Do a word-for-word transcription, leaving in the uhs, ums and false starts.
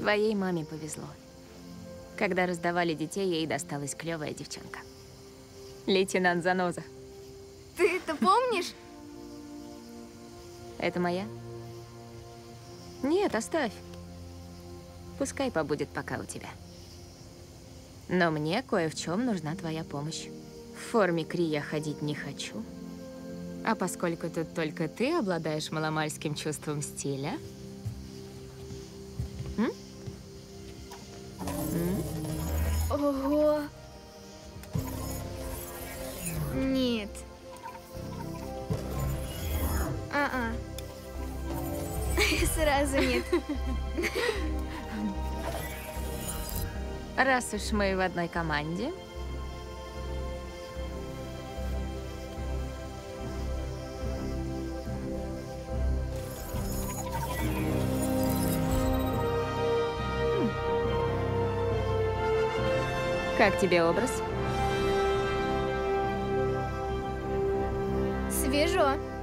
Твоей маме повезло. Когда раздавали детей, ей досталась клевая девчонка. Лейтенант Заноза. Ты это помнишь? Это моя? Нет, оставь. Пускай побудет пока у тебя. Но мне кое в чем нужна твоя помощь. В форме Кри я ходить не хочу. А поскольку тут только ты обладаешь маломальским чувством стиля... М? М? Ого. Нет. А-а. Сразу нет. Раз уж мы в одной команде... Как тебе образ? Свежо.